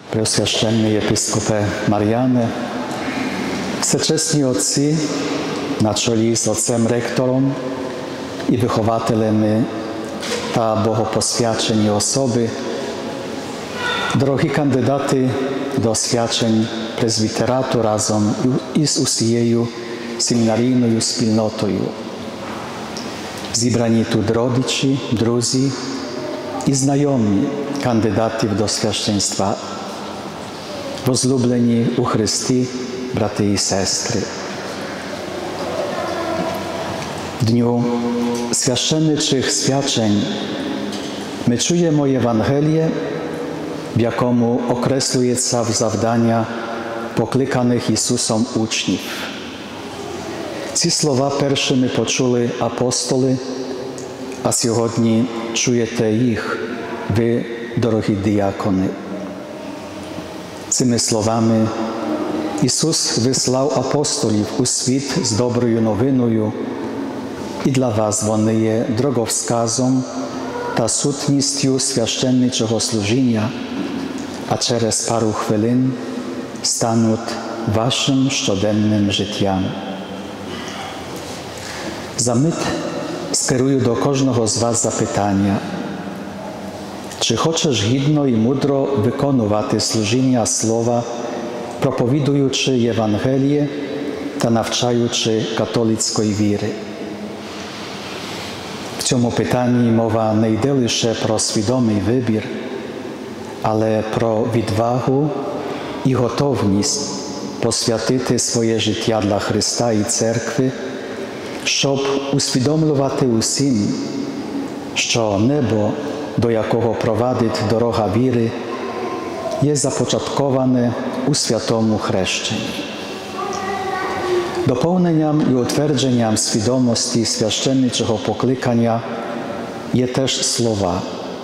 Преосвященний єпископе Мар'яне, всечесні отці на чолі з отцем-ректором і вихователями та богопосвячені особи, дорогі кандидати до свячень презвітерату разом із усією семінарійною спільнотою, зібрані тут родичі, друзі і знайомі кандидатів до священства, возлюблені у Христі, брати і сестри. В дню священничих свячень ми чуємо Євангеліє, в якому окреслюється завдання покликаних Ісусом учнів. Ці слова першими почули апостоли, а сьогодні чуєте їх, ви, дорогі діякони. Цими словами Ісус вислав апостолів у світ з доброю новиною, і для вас вони є дороговказом та сутністю священничого служіння, а через пару хвилин стануть вашим щоденним життям. За мить скерую до кожного з вас запитання. Чи хочеш гідно і мудро виконувати служіння Слова, проповідуючи Євангеліє та навчаючи католицької віри? В цьому питанні мова не йде лише про свідомий вибір, але про відвагу і готовність посвятити своє життя для Христа і Церкви, щоб усвідомлювати усім, що небо, до якого провадить дорога віри, є започатковане у святому хрещенні. Доповненням і утвердженням свідомості священничого покликання є теж слова.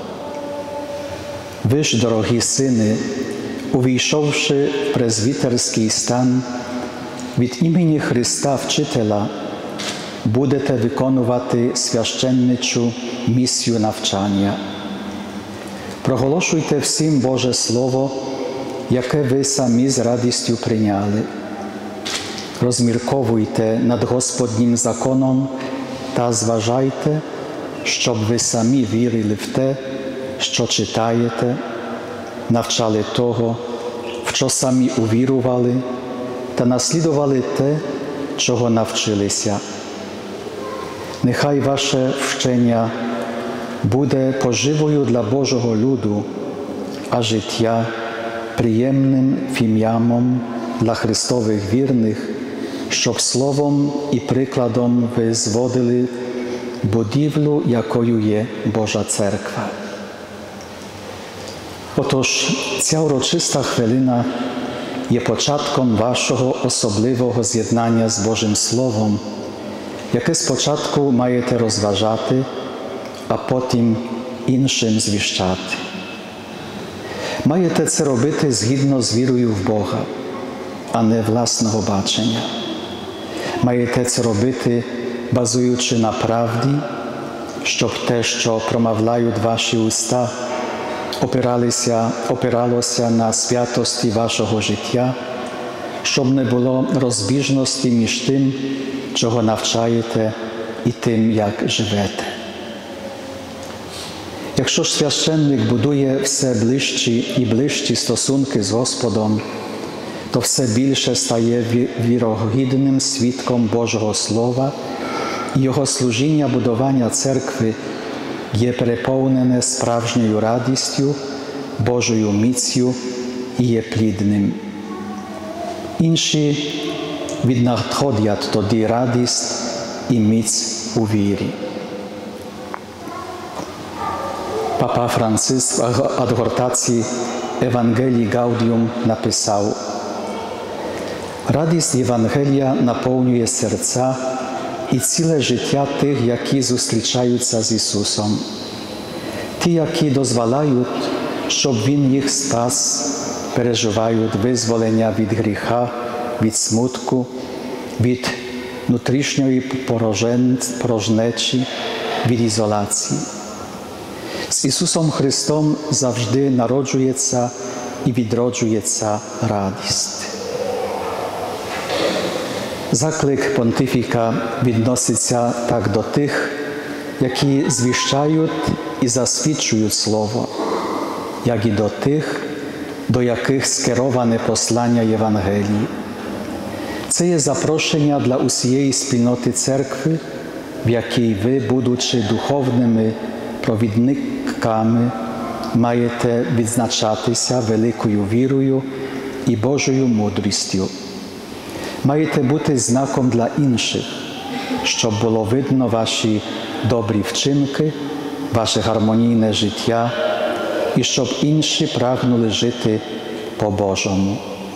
Ви ж, дорогі сини, увійшовши в презвітерський стан, від імені Христа Вчителя будете виконувати священничу місію навчання. Проголошуйте всім Боже Слово, яке ви самі з радістю прийняли. Розмірковуйте над Господнім законом та зважайте, щоб ви самі вірили в те, що читаєте, навчали того, в що самі увірували, та наслідували те, чого навчилися. Нехай ваше вчення буде поживою для Божого люду, а життя приємним фім'ямом для Христових вірних, щоб словом і прикладом ви зводили будівлю, якою є Божа Церква. Отож, ця урочиста хвилина є початком вашого особливого з'єднання з Божим Словом, яке спочатку маєте розважати, а потім іншим звіщати. Маєте це робити згідно з вірою в Бога, а не власного бачення. Маєте це робити, базуючи на правді, щоб те, що промовляють ваші уста, опиралося на святості вашого життя, щоб не було розбіжності між тим, чого навчаєте, і тим, як живете. Якщо ж священник будує все ближчі і ближчі стосунки з Господом, то все більше стає вірогідним свідком Божого Слова, і його служіння будування церкви є переповнене справжньою радістю, Божою міцю і є плідним. Інші віднаходять тоді радість і міць у вірі. Папа Франциск в адгортації Evangelii Gaudium написав: «Радість Євангелія наповнює серця і ціле життя тих, які зустрічаються з Ісусом. Ті, які дозволяють, щоб Він їх спас, переживають визволення від гріха, від смутку, від внутрішньої порожнечі, від ізоляції. З Ісусом Христом завжди народжується і відроджується радість. Заклик понтифіка відноситься так до тих, які звіщають і засвідчують Слово, як і до тих, до яких скероване послання Євангелії. Це є запрошення для усієї спільноти церкви, в якій ви, будучи духовними провідниками, маєте відзначатися великою вірою і Божою мудрістю. Маєте бути знаком для інших, щоб було видно ваші добрі вчинки, ваше гармонійне життя, і щоб інші прагнули жити по-Божому.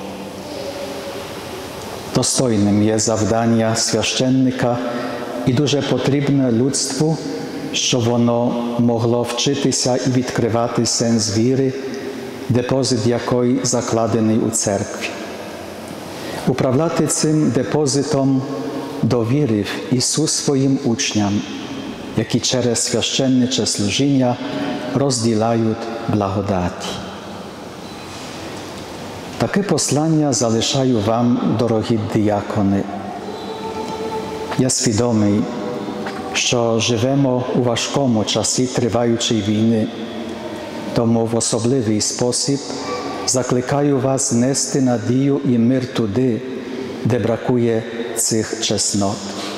Достойним є завдання священника і дуже потрібне людству, щоб воно могло вчитися і відкривати сенс віри, депозит якої закладений у церкві. Управляти цим депозитом довірив Ісус своїм учням, які через священниче служіння розділяють благодаті. Таке послання залишаю вам, дорогі діякони. Я свідомий, що живемо у важкому часі триваючої війни, тому в особливий спосіб закликаю вас нести надію і мир туди, де бракує цих чеснот.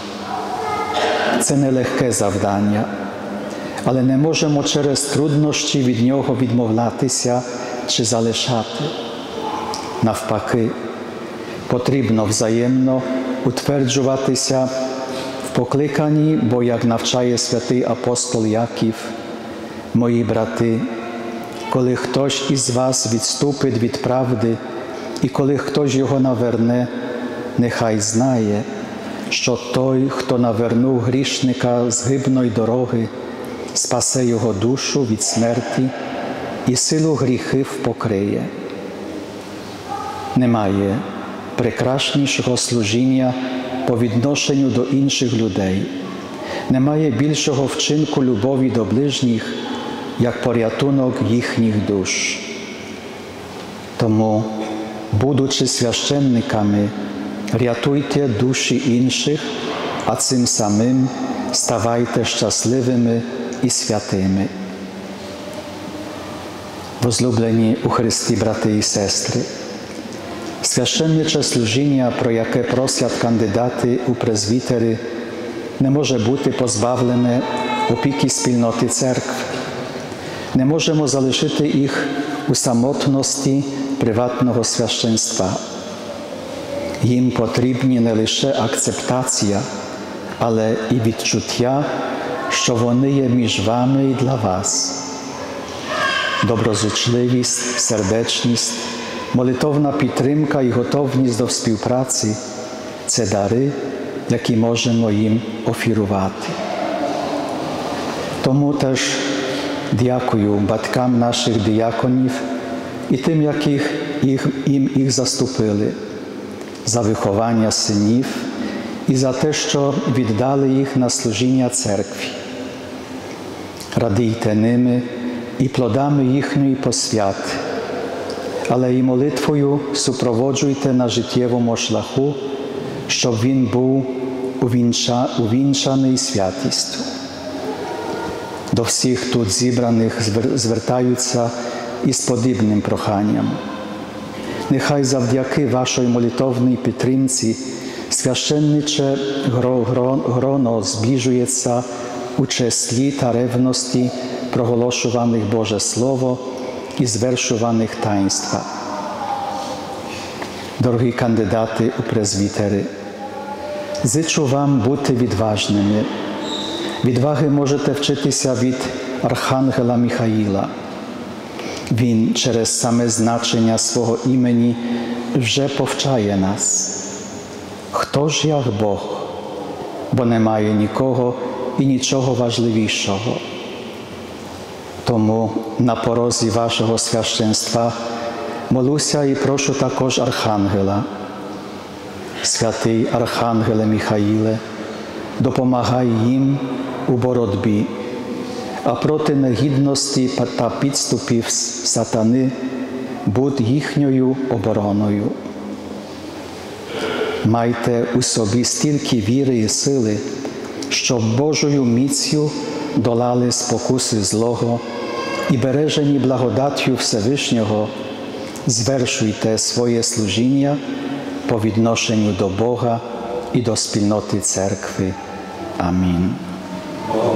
Це нелегке завдання, але не можемо через труднощі від нього відмовлятися чи залишати. Навпаки, потрібно взаємно утверджуватися в покликанні, бо, як навчає святий апостол Яків, «Мої брати, коли хтось із вас відступить від правди, і коли хтось його наверне, нехай знає, що той, хто навернув грішника з гибної дороги, спасе його душу від смерті і силу гріхів покриє». Немає прекраснішого служіння по відношенню до інших людей. Немає більшого вчинку любові до ближніх, як порятунок їхніх душ. Тому, будучи священниками, рятуйте душі інших, а цим самим ставайте щасливими і святими. Возлюблені у Христі брати і сестри, священниче служіння, про яке просять кандидати у презвітери, не може бути позбавлене опіки спільноти церкви. Не можемо залишити їх у самотності приватного священства. Їм потрібні не лише акцептація, але і відчуття, що вони є між вами і для вас. Доброзичливість, сердечність, молитовна підтримка і готовність до співпраці – це дари, які можемо їм офірувати. Тому теж дякую батькам наших діяконів і тим, яких їх заступили, за виховання синів і за те, що віддали їх на служіння церкві. Радійте ними і плодами їхньої посвяти, але і молитвою супроводжуйте на життєвому шляху, щоб він був увінчаний святістю. До всіх тут зібраних звертаються із подібним проханням. Нехай завдяки вашій молитовній підтримці священниче гроно зближується у числі та ревності проголошуваних Боже Слово і звершуваних таїнства. Дорогі кандидати у презвітери, зичу вам бути відважними. Відваги можете вчитися від Архангела Михаїла. Він через саме значення свого імені вже повчає нас. Хто ж як Бог? Бо немає нікого і нічого важливішого. Тому на порозі вашого священства молюся і прошу також Архангела. Святий Архангеле Михаїле, допомагай їм у боротьбі, а проти негідності та підступів сатани будь їхньою обороною. Майте у собі стільки віри і сили, щоб Божою міцю долали спокуси злого і, бережені благодаттю Всевишнього, звершуйте своє служіння по відношенню до Бога і до спільноти церкви. Амінь.